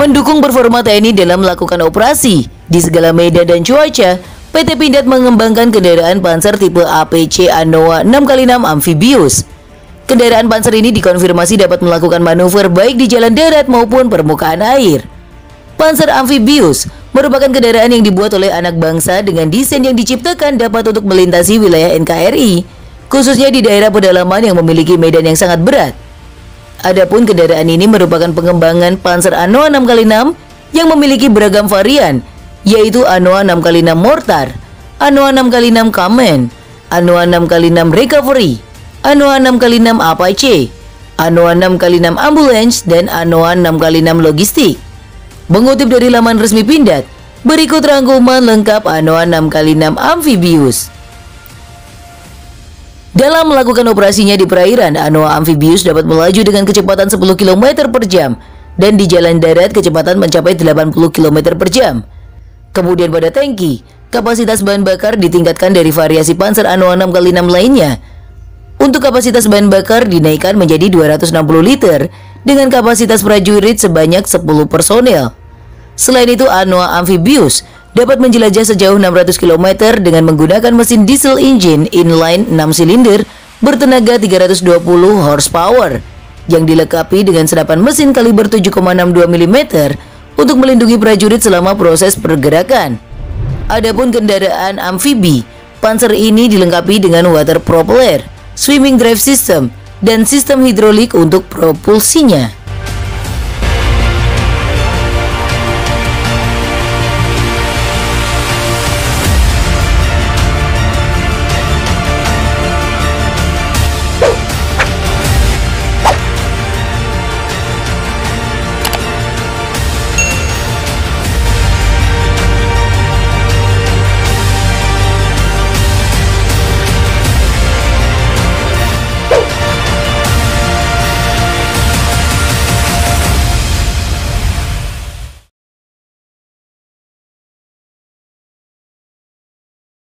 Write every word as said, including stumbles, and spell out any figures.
Mendukung performa T N I dalam melakukan operasi di segala medan dan cuaca, P T Pindad mengembangkan kendaraan Panzer tipe A P C Anoa enam kali enam Amphibious. Kendaraan Panzer ini dikonfirmasi dapat melakukan manuver baik di jalan darat maupun permukaan air. Panzer Amphibious merupakan kendaraan yang dibuat oleh anak bangsa dengan desain yang diciptakan dapat untuk melintasi wilayah N K R I, khususnya di daerah pedalaman yang memiliki medan yang sangat berat. Adapun kendaraan ini merupakan pengembangan Panzer Anoa enam kali enam yang memiliki beragam varian, yaitu Anoa enam kali enam Mortar, Anoa enam kali enam Kamen, Anoa enam kali enam Recovery, Anoa enam kali enam Apache, Anoa enam kali enam Ambulance, dan Anoa enam kali enam Logistik. Mengutip dari laman resmi Pindad, berikut rangkuman lengkap Anoa enam kali enam Amphibious. Dalam melakukan operasinya di perairan, Anoa Amphibious dapat melaju dengan kecepatan sepuluh kilometer per jam dan di jalan darat kecepatan mencapai delapan puluh kilometer per jam. Kemudian pada tangki, kapasitas bahan bakar ditingkatkan dari variasi Panzer Anoa enam kali enam lainnya. Untuk kapasitas bahan bakar dinaikkan menjadi dua ratus enam puluh liter dengan kapasitas prajurit sebanyak sepuluh personel. Selain itu, Anoa Amphibious dapat menjelajah sejauh enam ratus kilometer dengan menggunakan mesin diesel engine inline enam silinder bertenaga tiga ratus dua puluh horsepower yang dilengkapi dengan senapan mesin kaliber tujuh koma enam dua milimeter untuk melindungi prajurit selama proses pergerakan. Adapun kendaraan amfibi, Panzer ini dilengkapi dengan water propeller, swimming drive system, dan sistem hidrolik untuk propulsinya.